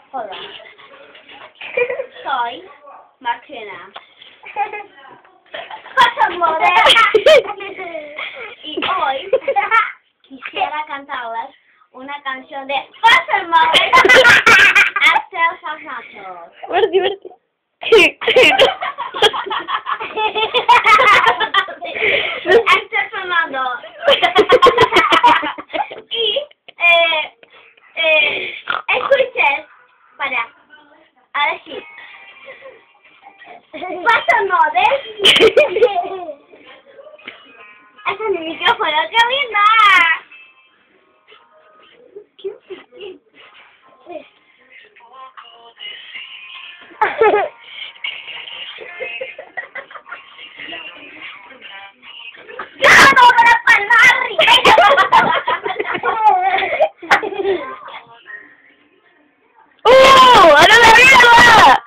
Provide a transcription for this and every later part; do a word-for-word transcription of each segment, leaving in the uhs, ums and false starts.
Hola. Soy Martina. Soy moderna. Y hoy quisiera cantarles una canción de Fashion Model hasta los nachos. Verdi, Verdi. Está sonando. Y eh, eh, escuches para a decir Fashion Model. Ese es mi micrófono, ¡qué linda! ¡No, no, para palmar! ¡Uh! ¡Ahora la mierda!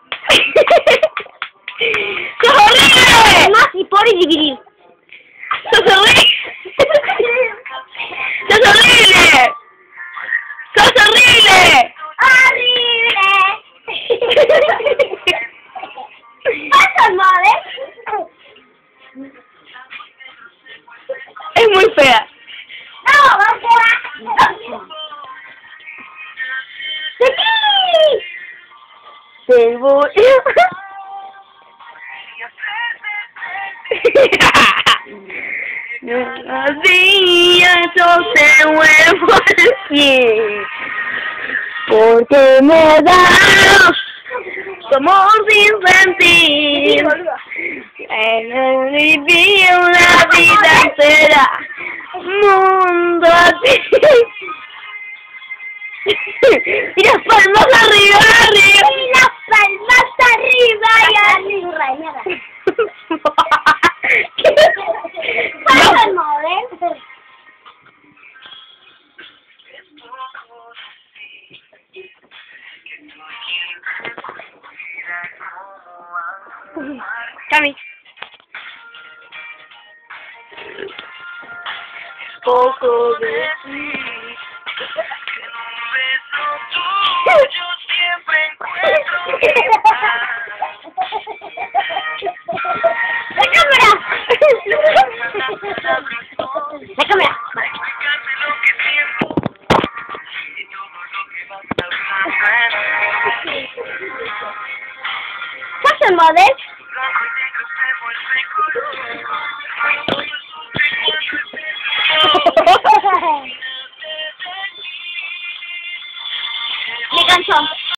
¡Sos horrible! Más y por y dividir. ¡Sos horrible! ¡Sos horrible! ¡Sos horrible! ¡Horrible! Fashion Model. Es muy fea. ¡No, no! ¡Sí! Te voy. Los días yo te vuelvo a decir, porque me das como sin sentir. En vivir una vida entera, mundo así. Y las palmas arriba, arriba. Y las palmas arriba y arriba. Fashion Model. Cami. Poco de ti. Yo siempre encuentro que ¡La cámara! ¡La cámara! Fashion Model. Me cansó.